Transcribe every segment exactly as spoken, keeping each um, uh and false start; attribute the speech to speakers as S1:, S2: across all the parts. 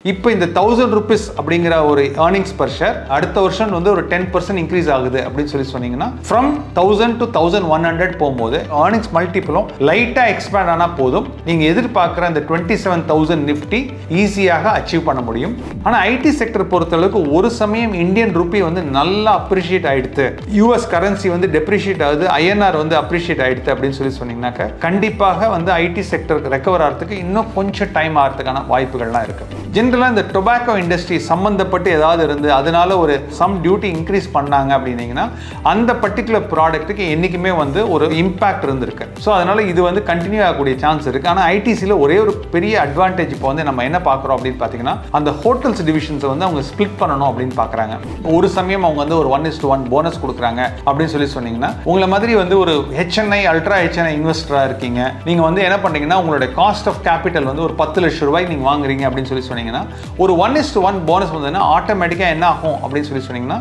S1: இப்போ இந்த thousand rupees அப்படிங்கிற ஒரு ஏர்னிங்ஸ் பர் ஷேர் அடுத்த வருஷம் வந்து ஒரு டென் பர்சன்ட் இன்க்ரீஸ் ஆகுது அப்படின்னு சொல்லி சொன்னீங்கன்னா from thousand to thousand one hundred போகும்போது ஏர்னிங்ஸ் மல்டிபிளும் லைட்டாக எக்ஸ்பேண்ட் ஆனால் போதும் நீங்கள் எதிர்பார்க்குற அந்த டுவெண்ட்டி செவன் தௌசண்ட் நிஃப்டி ஈஸியாக அச்சீவ் பண்ண முடியும். ஆனால் ஐடி செக்டர் பொறுத்தளவுக்கு ஒரு சமயம் இந்தியன் ரூபி வந்து நல்லா அப்ரிஷியேட் ஆயிடுத்து, யூஎஸ் கரன்சி வந்து டெப்ரிஷியேட் ஆகுது, ஐஎன்ஆர் வந்து அப்ரிஷியேட் ஆயிடுது அப்படின்னு சொல்லி சொன்னீங்கன்னாக்க கண்டிப்பாக வந்து ஐடி செக்டருக்கு ரெக்கவர் ஆகிறதுக்கு இன்னும் கொஞ்சம் டைம் ஆகிறதுக்கான வாய்ப்புகள்லாம் இருக்கு. ஜென்ரலாக இந்த டொபாக்கோ இண்டஸ்ட்ரி சம்மந்தப்பட்டு ஏதாவது இருந்து அதனால ஒரு சம் டியூட்டி இன்க்ரீஸ் பண்ணாங்க அப்படின்னீங்கன்னா அந்த பர்டிகுலர் ப்ராடக்ட்டுக்கு என்றைக்குமே வந்து ஒரு இம்பாக்ட் இருந்திருக்கு. ஸோ அதனால இது வந்து கண்டினியூ ஆகக்கூடிய சான்ஸ் இருக்கு. ஆனால் ஐடிசியில் ஒரே ஒரு பெரிய அட்வான்டேஜ் இப்போ வந்து நம்ம என்ன பார்க்குறோம் அப்படின்னு பார்த்தீங்கன்னா அந்த ஹோட்டல்ஸ் டிவிஷன்ஸை வந்து அவங்க ஸ்பிளிட் பண்ணணும் அப்படின்னு பார்க்குறாங்க. ஒரு சமயம் அவங்க வந்து ஒரு one is to one bonus கொடுக்குறாங்க அப்படின்னு சொல்லி சொன்னீங்கன்னா உங்களை மாதிரி வந்து ஒரு ஹெச்என்ஐ அல்ட்ரா ஹெச்என்ஐ இன்வெஸ்டராக இருக்கீங்க, நீங்கள் வந்து என்ன பண்ணுறீங்கன்னா உங்களுடைய காஸ்ட் ஆஃப் கேபிட்டல் வந்து ஒரு பத்து லட்சம் ரூபாய் நீங்கள் வாங்குறீங்க அப்படின்னு சொல்லி சொன்னீங்கன்னா ஒரு one is to one bonus வந்ததுன்னா ஆட்டோமேட்டிக்காக என்ன ஆகும் அப்படின்னு சொல்லி சொன்னீங்கன்னா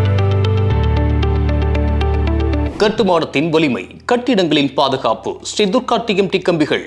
S2: கட்டுமானத்தின் வலிமை, கட்டிடங்களின் பாதுகாப்பு, ஸ்ரீ துர்கா டிஎம்டி கம்பிகள்.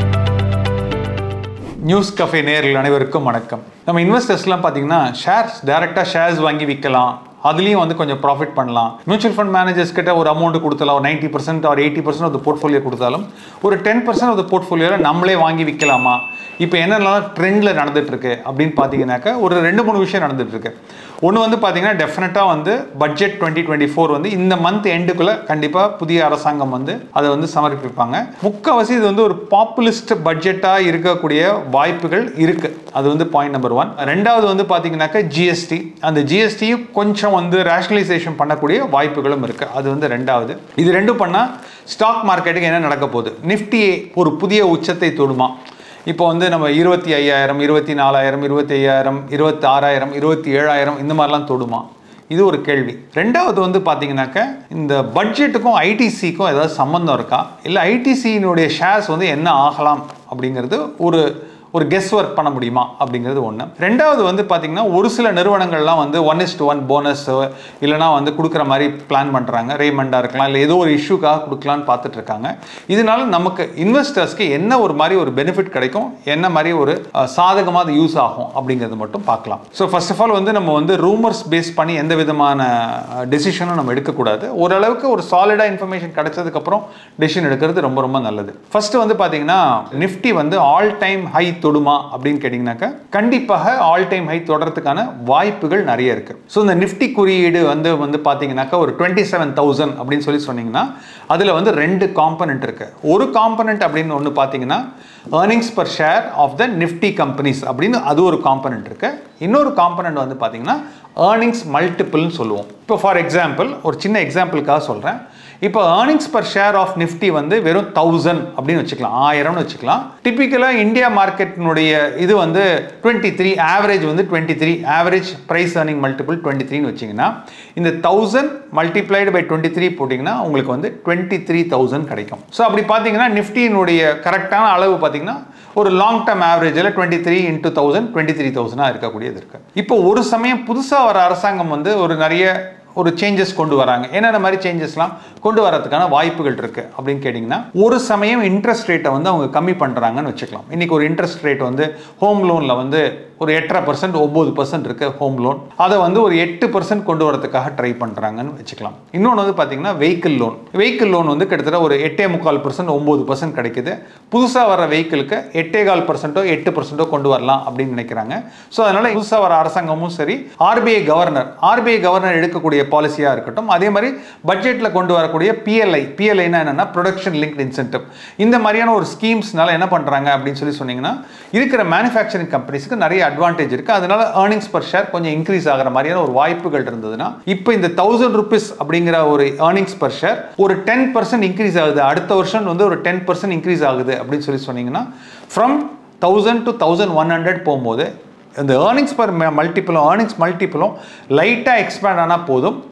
S1: நியூஸ் கஃபே நேயர்கள் அனைவருக்கும் வணக்கம். நம்ம இன்வெஸ்டர்ஸ்லாம் பார்த்தீங்கன்னா ஷேர்ஸ் டைரெக்டாக ஷேர்ஸ் வாங்கி விற்கலாம், அதுலேயும் வந்து கொஞ்சம் ப்ராஃபிட் பண்ணலாம். மியூச்சுவல் ஃபண்ட் மேனேஜர்ஸ் கிட்ட ஒரு அமௌண்ட் கொடுத்தலாம், ஒரு நைன்ட்டி பர்சன்ட் ஒரு எயிட்டி பர்சன்ட் ஆஃப் போர்ட்ஃபோலியோ கொடுத்தாலும் ஒரு டென் பர்சன்ட் ஆஃப் போர்ட்ஃபோலியோவில் நம்மளே வாங்கி விற்கலாமா? இப்போ என்னென்னலாம் ட்ரெண்டில் நடந்துட்டு இருக்கு அப்படின்னு பார்த்தீங்கன்னாக்கா ஒரு ரெண்டு மூணு விஷயம் நடந்துட்டு இருக்கு. ஒன்று வந்து பார்த்தீங்கன்னா டெஃபினட்டாக வந்து பட்ஜெட் டுவெண்ட்டி டுவெண்ட்டி ஃபோர் வந்து இந்த மந்த் எண்டுக்குள்ளே கண்டிப்பாக புதிய அரசாங்கம் வந்து அதை வந்து சமர்ப்பிப்பாங்க. முக்கால்வாசி இது வந்து ஒரு பாப்புலிஸ்ட் பட்ஜெட்டாக இருக்கக்கூடிய வாய்ப்புகள் இருக்குது. அது வந்து பாயிண்ட் நம்பர் ஒன். ரெண்டாவது வந்து பார்த்தீங்கன்னாக்கா ஜிஎஸ்டி, அந்த ஜிஎஸ்டியும் கொஞ்சம் வந்து ரேஷனலைசேஷன் பண்ணக்கூடிய வாய்ப்புகளும் இருக்குது. அது வந்து ரெண்டாவது. இது ரெண்டும் பண்ணால் ஸ்டாக் மார்க்கெட்டுக்கு என்ன நடக்க போகுது, நிஃப்டியே ஒரு புதிய உச்சத்தை தொடுமா? இப்போ வந்து நம்ம இருபத்தி ஐயாயிரம் இருபத்தி நாலாயிரம் இருபத்தி ஐயாயிரம் இருபத்தி ஆறாயிரம் இருபத்தி ஏழாயிரம் இந்த மாதிரிலாம் தொடுமா? இது ஒரு கேள்வி. ரெண்டாவது வந்து பார்த்தீங்கன்னாக்க இந்த பட்ஜெட்டுக்கும் ஐடிசிக்கும் ஏதாவது சம்மந்தம் இருக்கா, இல்லை ஐடிசியினுடைய ஷேர்ஸ் வந்து என்ன ஆகலாம் அப்படிங்கிறது ஒரு ஒரு கெஸ் ஒர்க் பண்ண முடியுமா அப்படிங்கிறது ஒன்று. ரெண்டாவது வந்து பார்த்தீங்கன்னா ஒரு சில நிறுவனங்கள்லாம் வந்து one is to one bonus இல்லைனா வந்து கொடுக்குற மாதிரி பிளான் பண்ணுறாங்க. ரேமண்டாக இருக்கலாம், இல்லை ஏதோ ஒரு இஷ்யூக்காக கொடுக்கலான்னு பார்த்துட்டு இருக்காங்க. இதனால நமக்கு இன்வெஸ்டர்ஸ்க்கு என்ன ஒரு மாதிரி ஒரு பெனிஃபிட் கிடைக்கும், என்ன மாதிரி ஒரு சாதகமாக அது யூஸ் ஆகும் அப்படிங்கிறது மட்டும் பார்க்கலாம். ஸோ ஃபர்ஸ்ட் ஆஃப் ஆல் வந்து நம்ம வந்து ரூமர்ஸ் பேஸ் பண்ணி எந்த விதமான டெசிஷனும் நம்ம எடுக்கக்கூடாது. ஓரளவுக்கு ஒரு சாலிடாக இன்ஃபர்மேஷன் கிடைச்சதுக்கப்புறம் டெசிஷன் எடுக்கிறது ரொம்ப ரொம்ப நல்லது. ஃபர்ஸ்ட் வந்து பார்த்தீங்கன்னா நிஃப்டி வந்து ஆல் டைம் ஹை தொடுமா அப்படின்னு கேட்டீங்கன்னாக்கா கண்டிப்பாக ஆல் டைம் ஹை தொடர்றதுக்கான வாய்ப்புகள் நிறைய இருக்கு. ஸோ இந்த நிஃப்டி குறியீடு வந்து வந்து பார்த்தீங்கன்னாக்கா ஒரு டுவெண்ட்டி செவன் தௌசண்ட் அப்படின்னு சொல்லி சொன்னீங்கன்னா அதில் வந்து ரெண்டு காம்பனண்ட் இருக்கு. ஒரு காம்பனண்ட் அப்படின்னு ஒன்று பார்த்தீங்கன்னா earnings per share of the Nifty companies அப்படின்னு அது ஒரு காம்பனண்ட் இருக்கு. இன்னொரு காம்பனண்ட் வந்து பார்த்தீங்கன்னா ஏர்னிங்ஸ் மல்டிபிள்னு சொல்லுவோம். இப்போ ஃபார் எக்ஸாம்பிள் ஒரு சின்ன எக்ஸாம்பிளுக்காக சொல்கிறேன். இப்போ earnings per share of Nifty வந்து வெறும் தௌசண்ட் அப்படின்னு வச்சுக்கலாம், ஆயிரம்னு வச்சுக்கலாம். டிப்பிக்கலாக இந்தியா மார்க்கெட்டினுடைய இது வந்து டுவெண்ட்டி த்ரீ ஆவரேஜ் வந்து twenty three average price earning multiple twenty த்ரீன்னு வச்சிங்கன்னா இந்த thousand multiplied by twenty three போட்டிங்கன்னா உங்களுக்கு வந்து டுவெண்ட்டி த்ரீ தௌசண்ட் கிடைக்கும். ஸோ அப்படி பார்த்தீங்கன்னா நிஃப்டியினுடைய கரெக்டான அளவு பார்த்தீங்கன்னா ஒரு லாங் டர்ம் ஆவரேஜில் twenty three into thousand twenty three தௌசண்டாக இருக்கக்கூடியது இருக்குது. இப்போ ஒரு சமயம் புதுசாக வர அரசாங்கம் வந்து ஒரு நிறைய ஒரு சேஞ்சஸ் கொண்டு வராங்க. என்னென்ன மாதிரி சேஞ்சஸ்லாம் கொண்டு வரதுக்கான வாய்ப்புகள் இருக்கு அப்படின்னு கேட்டிங்கன்னா ஒரு சமயம் இன்ட்ரெஸ்ட் ரேட்டை வந்து அவங்க கம்மி பண்ணுறாங்கன்னு வச்சுக்கலாம். இன்னைக்கு ஒரு இன்ட்ரெஸ்ட் ரேட் வந்து ஹோம் லோனில் வந்து ஒரு எட்டரை பர்சன்ட் ஒம்பது பர்சன்ட் இருக்கு ஹோம் லோன், அதை வந்து ஒரு எட்டு பர்சன்ட் கொண்டு வரதுக்காக ட்ரை பண்ணுறாங்கன்னு வச்சுக்கலாம். இன்னொன்று வந்து பார்த்தீங்கன்னா வெஹிக்கிள் லோன் வெஹிக்கிள் லோன் வந்து கிட்டத்தட்ட ஒரு எட்டே முக்கால் பர்சன்ட் ஒம்பது பர்சன்ட் கிடைக்குது. புதுசாக வர வெஹிக்கிளுக்கு எட்டே கால் பர்சன்ட்டோ எட்டு பர்சன்ட்டோ கொண்டு வரலாம் அப்படின்னு நினைக்கிறாங்க. ஸோ அதனால புதுசாக வர அரசாங்கமும் சரி, ஆர்பிஐ கவர்னர் ஆர்பிஐ கவர்னர் எடுக்கக்கூடிய பாலிசியாக இருக்கட்டும், அதே மாதிரி பட்ஜெட்டில் கொண்டு வரக்கூடிய பிஎல்ஐ பிஎல்ஐனா என்னன்னா ப்ரொடக்ஷன் லிங்க்ட் இன்சென்டிவ், இந்த மாதிரியான ஒரு ஸ்கீம்ஸ்னால என்ன பண்ணுறாங்க அப்படின்னு சொல்லி சொன்னீங்கன்னா இருக்கிற மேனுஃபேக்சரிங் கம்பெனிஸ்க்கு நிறைய அட்வான்டேஜ் இருக்கு. அதனால ஏர்னிங்ஸ் பர் ஷேர் கொஞ்சம் இன்க்ரீஸ் ஆகிற மாதிரியான ஒரு வாய்ப்புகள் இருந்ததுன்னா இப்போ இந்த தௌசண்ட் ருபீஸ் அப்படிங்கிற ஒரு ஏர்னிங்ஸ் பர் ஷேர் ஒரு டென் பர்சன்ட் இன்க்ரீஸ் ஆகுது, அடுத்த வருஷம் வந்து ஒரு டென் பர்சன்ட் இன்க்ரீஸ் ஆகுது அப்படின்னு சொல்லி சொன்னீங்கன்னா from thousand to thousand one hundred போகும்போது இந்த ஏர்னிங்ஸ் பர் மல்டிபிளும் ஏர்னிங்ஸ் மல்டிபிளும் லைட்டாக எக்ஸ்பேண்ட் ஆனால் போதும்,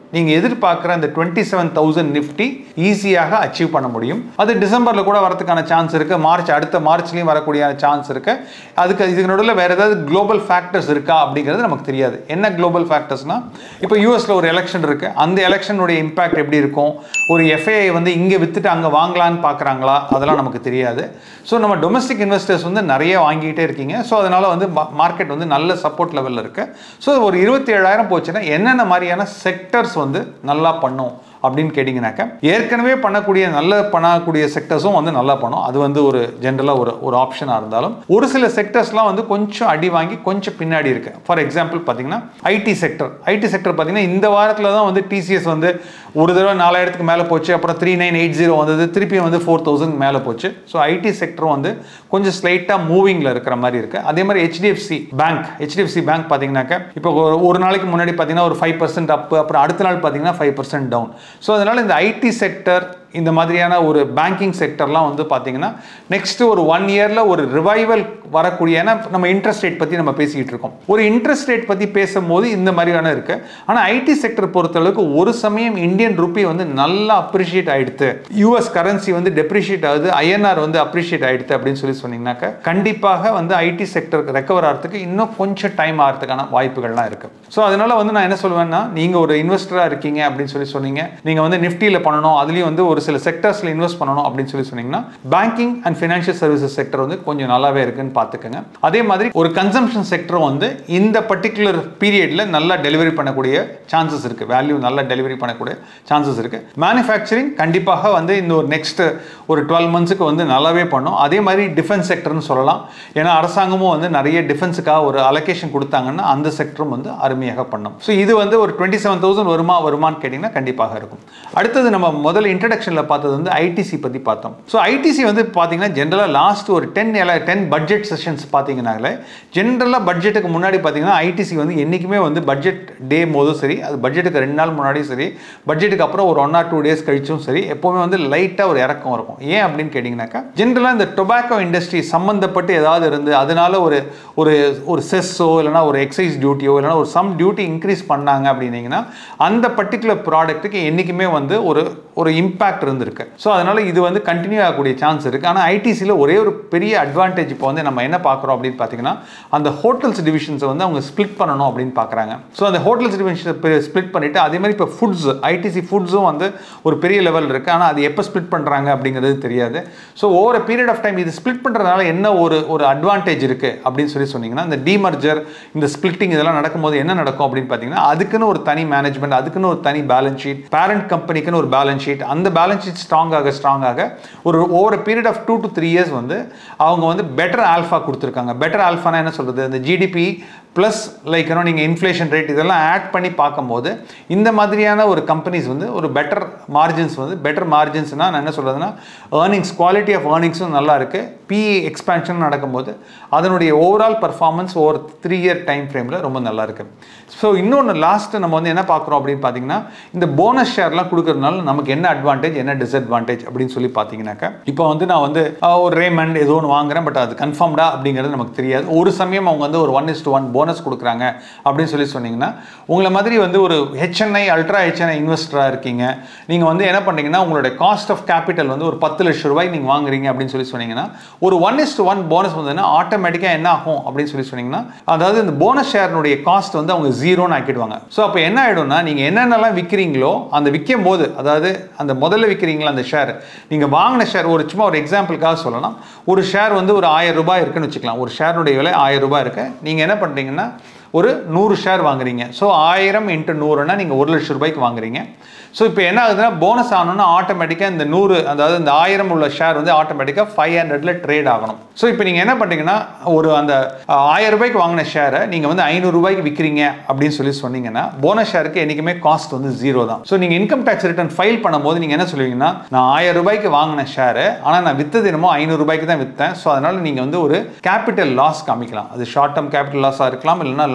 S1: நீங்கள் எதிர்பார்க்குற அந்த டுவெண்ட்டி செவன் தௌசண்ட் நிஃப்டி ஈஸியாக அச்சீவ் பண்ண முடியும். அது டிசம்பரில் கூட வரதுக்கான சான்ஸ் இருக்குது, மார்ச் அடுத்த மார்ச்லேயும் வரக்கூடிய சான்ஸ் இருக்குது. அதுக்கு இதுக்கு நடுவில் வேறு ஏதாவது குளோபல் ஃபேக்டர்ஸ் இருக்கா அப்படிங்கிறது நமக்கு தெரியாது. என்ன குளோபல் ஃபேக்டர்ஸ்னால், இப்போ யூஎஸில் ஒரு எலெக்ஷன் இருக்குது, அந்த எலெக்ஷனுடைய இம்பாக்ட் எப்படி இருக்கும், ஒரு எஃப்ஐஐ வந்து இங்கே விற்றுட்டு அங்கே வாங்கலான்னு பார்க்குறாங்களா, அதெல்லாம் நமக்கு தெரியாது. ஸோ நம்ம டொமஸ்டிக் இன்வெஸ்டர்ஸ் வந்து நிறைய வாங்கிட்டே இருக்கீங்க. ஸோ அதனால் வந்து மார்க்கெட் வந்து நல்ல சப்போர்ட் லெவலில் இருக்குது. ஸோ ஒரு இருபத்தி ஏழாயிரம் போச்சுன்னா என்னென்ன மாதிரியான செக்டர்ஸ் வந்து நல்லா பண்ணும் அப்படின்னு கேட்டிங்கனாக்கா, ஏற்கனவே பண்ணக்கூடிய நல்ல பண்ணக்கூடிய செக்டர்ஸும் வந்து நல்லா பண்ணும். அது வந்து ஒரு ஜென்ரலாக ஒரு ஒரு ஆப்ஷனாக இருந்தாலும், ஒரு சில செக்டர்ஸ்லாம் வந்து கொஞ்சம் அடி வாங்கி கொஞ்சம் பின்னாடி இருக்கு. ஃபார் எக்ஸாம்பிள் பார்த்தீங்கன்னா ஐடி செக்டர் ஐடி செக்டர் பார்த்தீங்கன்னா இந்த வாரத்தில் தான் வந்து டிசிஎஸ் வந்து ஒரு தடவை நாலாயிரத்துக்கு மேலே போச்சு, அப்புறம் த்ரீ நைன் எயிட் ஜீரோ வந்தது, திருப்பி வந்து ஃபோர் தௌசண்ட் மேலே போச்சு. ஸோ ஐடி செக்டரும் வந்து கொஞ்சம் ஸ்லைட்டாக மூவிங்கில் இருக்கிற மாதிரி இருக்குது. அதே மாதிரி ஹெச்டிஎஃப்சி பேங்க் ஹெச்டிஎஃப்சி பேங்க் பார்த்தீங்கன்னாக்கா இப்போ ஒரு நாளைக்கு முன்னாடி பார்த்தீங்கன்னா ஒரு ஃபைவ் பர்சன்ட் அப், அப்புறம் அடுத்த நாள் பார்த்தீங்கன்னா ஃபைவ் பர்சன்ட் டவுன். ஸோ அதனால் இந்த ஐடி செக்டர், இந்த மாதிரியான ஒரு பேங்கிங் செக்டர்லாம் வந்து பார்த்தீங்கன்னா நெக்ஸ்ட் ஒரு ஒன் இயரில் ஒரு ரிவைவல் வரக்கூடிய, ஏன்னா நம்ம இன்ட்ரெஸ்ட் ரேட் பற்றி நம்ம பேசிக்கிட்டு இருக்கோம். ஒரு இன்ட்ரெஸ்ட் ரேட் பற்றி பேசும்போது இந்த மாதிரியான இருக்குது. ஆனால் ஐடி செக்டர் பொறுத்தளவுக்கு ஒரு சமயம் இந்தியன் ரூபி வந்து நல்லா அப்ரிஷியேட் ஆகிடுது, யூஎஸ் கரன்சி வந்து டெப்ரிஷியேட் ஆகுது, ஐஎன்ஆர் வந்து அப்ரிஷியேட் ஆகிடுது அப்படின்னு சொல்லி சொன்னீங்கன்னாக்கா கண்டிப்பாக வந்து ஐடி செக்டருக்கு ரெக்கவர் ஆகிறதுக்கு இன்னும் கொஞ்சம் டைம் ஆகிறதுக்கான வாய்ப்புகள்லாம் இருக்குது. ஸோ அதனால வந்து நான் என்ன சொல்லுவேன்னா, நீங்கள் ஒரு இன்வெஸ்டராக இருக்கீங்க அப்படின்னு சொல்லி சொன்னீங்க, நீங்கள் வந்து நிஃப்டியில் பண்ணணும், அதுலேயும் வந்து ஒரு சில செக்டர்ஸில் இன்வெஸ்ட் பண்ணணும் அப்படின்னு சொல்லி சொன்னீங்கன்னா banking and financial services sector வந்து கொஞ்சம் நல்லாவே இருக்குன்னு பார்த்துக்கோங்க. அதே மாதிரி ஒரு கன்சம்ஷன் செக்டரும் வந்து இந்த பர்டிகுலர் பீரியடில் நல்லா டெலிவரி பண்ணக்கூடிய சான்சஸ் இருக்குது, வேல்யூ நல்லா டெலிவரி பண்ணக்கூடிய சான்சஸ் இருக்குது. மேனுஃபேக்சரிங் கண்டிப்பாக வந்து இந்த ஒரு நெக்ஸ்ட் ஒரு டுவெல் மந்த்ஸுக்கு வந்து நல்லாவே பண்ணும். அதே மாதிரி டிஃபென்ஸ் செக்டர்னு சொல்லலாம், ஏன்னா அரசாங்கமும் வந்து நிறைய டிஃபென்ஸுக்காக ஒரு அலோகேஷன் கொடுத்தாங்கன்னா அந்த செக்டரும் வந்து அருமையாக பண்ணும். ஸோ இது வந்து ஒரு டுவெண்ட்டி செவன் தௌசண்ட் வருமா வருமானு கேட்டிங்கன்னா கண்டிப்பாக இருக்கும். அடுத்தது நம்ம முதல் இன்ட்ரடக்ஷனில் பார்த்தது வந்து ஐடிசி பற்றி பார்த்தோம். ஸோ ஐடிசி வந்து பார்த்தீங்கன்னா ஜென்ரலாக லாஸ்ட் ஒரு டென் டென் பட்ஜெட் செஷன்ஸ் பார்த்தீங்கன்னாலே ஜென்ரலாக பட்ஜெட்டுக்கு முன்னாடி பார்த்தீங்கன்னா ஐடிசி வந்து என்றைக்குமே வந்து பட்ஜெட் டே போதும் சரி, அது பட்ஜெட்டுக்கு ரெண்டு நாள் முன்னாடியும் சரி, பட்ஜெட்டுக்கு அப்புறம் ஒரு ஒன் ஆர் டூ டேஸ் கழிச்சும் சரி, எப்போவுமே வந்து லைட்டாக ஒரு இறக்கம் இருக்கும். ஏன் அப்படின்னு கேட்டிங்கனாக்கா, ஜென்ரலாக இந்த டொபாக்கோ இண்டஸ்ட்ரி சம்மந்தப்பட்டு ஏதாவது இருந்து அதனால ஒரு ஒரு ஒரு செஸ்ஸோ இல்லைனா ஒரு எக்ஸைஸ் டியூட்டியோ இல்லைனா ஒரு சம் டியூட்டி இன்க்ரீஸ் பண்ணாங்க அப்படின்னீங்கன்னா அந்த பர்டிகுலர் ப்ராடக்ட்டுக்கு என்றைக்குமே வந்து ஒரு ஒரு இம்பாக்ட் இருந்திருக்கு. ஸோ அதனால் இது வந்து கண்டினியூ ஆகக்கூடிய சான்ஸ் இருக்குது. ஆனால் ஐடிசியில் ஒரே ஒரு பெரிய அட்வான்டேஜ் இப்போ வந்து நம்ம என்ன பார்க்குறோம் அப்படின்னு பார்த்தீங்கன்னா, அந்த ஹோட்டல்ஸ் டிவிஷன்ஸை வந்து அவங்க ஸ்ப்ளிட் பண்ணணும் அப்படின்னு பார்க்குறாங்க. ஸோ அந்த ஹோட்டல்ஸ் டிவிஷனை ஸ்ப்ளிட் பண்ணிவிட்டு அதே மாதிரி இப்போ ஃபுட்ஸ் ஐடிசி ஃபுட்ஸும் வந்து ஒரு பெரிய லெவல் இருக்குது. ஆனால் அது எப்போ ஸ்ப்ளிட் பண்ணுறாங்க அப்படிங்கிறது தெரியாது. So over period of time இது ஸ்ப்ளிட் பண்ணுறதுனால என்ன ஒரு ஒரு அட்வான்டேஜ் இருக்குது அப்படின்னு சொல்லி சொன்னீங்கன்னா, இந்த டிமர்ஜர் இந்த ஸ்ப்ளிட்டிங் இதெல்லாம் நடக்கும்போது என்ன நடக்கும் அப்படின்னு பார்த்தீங்கன்னா, அதுக்குன்னு ஒரு தனி மேனேஜ்மெண்ட், அதுக்குன்னு ஒரு தனி பேலன்ஸ் ஷீட், பேரண்ட் கம்பெனிக்குன்னு ஒரு பேலன்ஸ் ஷீட், அந்த பேலன்ஸ் ஷீட் ஸ்ட்ராங் ஆக ஸ்ட்ராங் ஆக ஒரு over period of two to three years வந்து அவங்க வந்து பெட்டர் ஆல்ஃபா கொடுத்துருக்காங்க. பெட்டர் ஆல்ஃபானா என்ன சொல்கிறது, இந்த ஜிடிபி ப்ளஸ் லைக் இன்னும் நீங்கள் இன்ஃப்ளேஷன் ரேட் இதெல்லாம் ஆட் பண்ணி பார்க்கும்போது இந்த மாதிரியான ஒரு கம்பெனிஸ் வந்து ஒரு பெட்டர் மார்ஜின்ஸ் வந்து பெட்டர் மார்ஜின்ஸ்னால் நான் என்ன சொல்கிறதுனா ஏர்னிங்ஸ் குவாலிட்டி ஆஃப் ஏர்னிங்ஸும் நல்லா இருக்குது. பிஇ எக்ஸ்பேன்ஷன் நடக்கும்போது அதனுடைய overall performance over three year time ஃப்ரேமில் ரொம்ப நல்லா இருக்குது. ஸோ இன்னொன்று லாஸ்ட்டு நம்ம வந்து என்ன பார்க்குறோம் அப்படின்னு பார்த்தீங்கன்னா, இந்த போனஸ் ஷேர்லாம் கொடுக்கறதுனால நமக்கு என்ன அட்வான்டேஜ் என்ன டிஸ்அட்வான்டேஜ் அப்படின்னு சொல்லி பார்த்தீங்கன்னாக்கா, இப்போ வந்து நான் வந்து ஒரு ரேமண்ட் ஏதோ ஒன்று வாங்குறேன், பட் அது கன்ஃபார்ம்டா அப்படிங்கிறது நமக்கு தெரியாது. ஒரு சமயம் அவங்க வந்து ஒரு one is to one bonus கொடுக்குறாங்க அப்படின்னு சொல்லி சொன்னீங்கன்னா, உங்களை மாதிரி வந்து ஒரு ஹெச்என்ஐ அல்ட்ரா ஹெச்என்ஐ இன்வெஸ்டராக இருக்கீங்க, நீங்கள் வந்து என்ன பண்ணீங்கன்னா உங்களுடைய காஸ்ட் ஆஃப் கேபிட்டல் வந்து ஒரு பத்து லட்சம் ரூபாய் நீங்கள் வாங்குறீங்க அப்படின்னு சொல்லி சொன்னீங்கன்னா, ஒரு one is to one bonus வந்ததுன்னா ஆட்டோமேட்டிக்காக என்ன ஆகும் அப்படின்னு சொல்லி சொன்னீங்கன்னா, அதாவது இந்த போனஸ் ஷேர்னுடைய காஸ்ட் வந்து அவங்க ஜீரோன்னு ஆக்கிடுவாங்க. ஸோ அப்போ என்ன ஆகிடும்னா, நீங்கள் என்னென்னலாம் விற்கிறீங்களோ அந்த விற்கும் போது, அதாவது அந்த முதல்ல விற்கிறீங்களா அந்த ஷேர், நீங்கள் வாங்கின ஷேர் ஒரு சும்மா ஒரு எக்ஸாம்பிளுக்காக சொல்லலாம், ஒரு ஷேர் வந்து ஒரு ஆயிரம் ரூபாய் இருக்குன்னு வச்சுக்கலாம், ஒரு ஷேருடைய விலை ஆயிரம் ரூபாய் இருக்கு, நீங்கள் என்ன பண்ணுறீங்கன்னா ஒரு நூறு ஷேர் வாங்குறீங்க. ஸோ ஆயிரம் இன்ட்டு நூறுனா நீங்கள் ஒரு லட்சம் ரூபாய்க்கு வாங்குறீங்க. ஸோ இப்போ என்ன ஆகுதுன்னா, போனஸ் ஆகணும்னா ஆட்டோமேட்டிக்காக இந்த நூறு அதாவது இந்த ஆயிரம் உள்ள ஷேர் வந்து ஆட்டோமேட்டிக்காக ஃபைவ் ஹண்ட்ரட்ல ட்ரேட் ஆகணும். ஸோ இப்போ நீங்கள் என்ன பண்ணுறீங்கன்னா, ஒரு அந்த ஆயிரம் ரூபாய்க்கு வாங்கின ஷேரை நீங்கள் வந்து ஐநூறு ரூபாய்க்கு விற்கிறீங்க அப்படின்னு சொல்லி சொன்னீங்கன்னா, போனஸ் ஷேருக்கு என்றைக்குமே காஸ்ட் வந்து ஜீரோ தான். ஸோ நீங்கள் இன்கம் டேக்ஸ் ரிட்டர்ன் ஃபைல் பண்ணும்போது நீங்கள் என்ன சொல்லுவீங்கன்னா, நான் ஆயிரம் ரூபாய்க்கு வாங்கின ஷேரு, ஆனால் நான் விற்றது என்னமோ ஐநூறு ரூபாய்க்கு தான் விற்றேன். ஸோ அதனால் நீங்கள் வந்து ஒரு கேபிட்டல் லாஸ் காமிக்கலாம். அது ஷார்ட் டேர்ம் கேபிட்டல் லாஸாக இருக்கலாம், இல்லைனா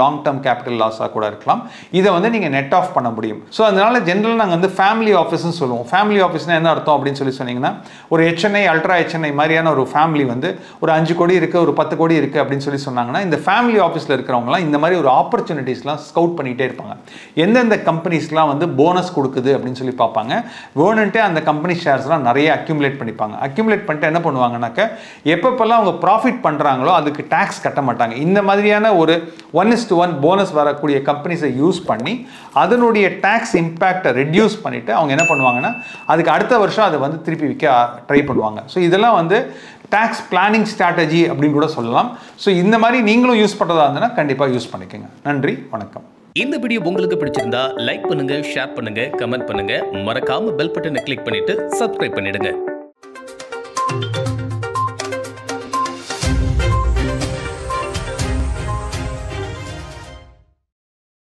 S1: லாங் டேர்ம் கேபிட்டல் லாஸாக கூட இருக்கலாம். இதை வந்து நீங்கள் நெட் ஆஃப் பண்ண முடியும். ஸோ அதனால ஜென்ரலாக நாங்கள் வந்து ஃபேமிலி ஆஃபீஸ்ன்னு சொல்லுவோம். ஃபேமிலி ஆஃபீஸ்னா என்ன அர்த்தம் அப்படின்னு சொல்லி சொன்னீங்கன்னா, ஒரு ஹெச்என்ஐ அல்ட்ரா ஹெச்என்ஐ மாதிரியான ஒரு ஃபேமிலி வந்து ஒரு அஞ்சு கோடி இருக்குது, ஒரு பத்து கோடி இருக்குது அப்படின்னு சொல்லி சொன்னாங்கன்னா, இந்த ஃபேமிலி ஆஃபீஸில் இருக்கிறவங்களாம் இந்த மாதிரி ஒரு ஆப்பர்ச்சுனிட்டிஸ்லாம் ஸ்கவுட் பண்ணிகிட்டே இருப்பாங்க. எந்தெந்த கம்பெனிஸ்லாம் வந்து போனஸ் கொடுக்குது அப்படின்னு சொல்லி பார்ப்பாங்க. வேணுன்ட்டே அந்த கம்பெனி ஷேர்ஸ்லாம் நிறைய அக்யூமுலேட் பண்ணிப்பாங்க. அக்யூமுலேட் பண்ணிட்டு என்ன பண்ணுவாங்கன்னாக்க, எப்பப்பெல்லாம் அவங்க ப்ராஃபிட் பண்ணுறாங்களோ அதுக்கு டேக்ஸ் கட்ட மாட்டாங்க. இந்த மாதிரியான ஒரு one is to one bonus வரக்கூடிய கம்பெனிஸை யூஸ் பண்ணி அதனுடைய டேக்ஸ் இம்பேக்டை ரெடியூஸ் பண்ணிவிட்டு அவங்க என்ன பண்ணுவாங்கன்னா, அதுக்கு அடுத்த வருஷம் அதை வந்து திருப்பி விற்க ட்ரை பண்ணுவாங்க. ஸோ இதெல்லாம் வந்து டேக்ஸ் பிளானிங் ஸ்ட்ராட்டஜி அப்படின்னு கூட சொல்லலாம். ஸோ இந்த மாதிரி நீங்களும் யூஸ் பண்ணுறதா இருந்ததுன்னா கண்டிப்பாக யூஸ் பண்ணிக்கோங்க. நன்றி, வணக்கம்.
S2: இந்த வீடியோ உங்களுக்கு பிடிச்சிருந்தா லைக் பண்ணுங்க, ஷேர் பண்ணுங்க, கமெண்ட் பண்ணுங்க, மறக்காம பெல் பட்டனை கிளிக் பண்ணிட்டு சப்ஸ்கிரைப் பண்ணிடுங்க.